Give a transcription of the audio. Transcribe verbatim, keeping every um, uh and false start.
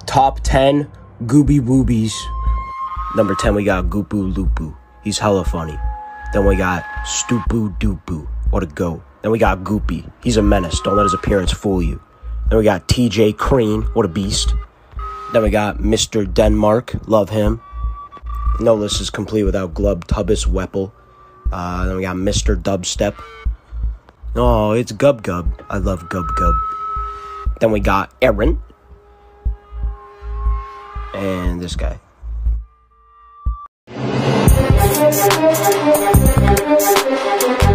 top ten Gooby Woobies. Number ten, we got Goopoo Loopoo. He's hella funny. Then we got Stoopoo Doopoo. What a goat. Then we got Goopy. He's a menace. Don't let his appearance fool you. Then we got T J Crean. What a beast. Then we got Mister Denmark. Love him. No list is complete without Glubtubus Weppel. Uh, then we got Mister Dubstep. Oh, it's Gub Gub. I love Gub Gub. Then we got Aaron. And this guy. Thank you.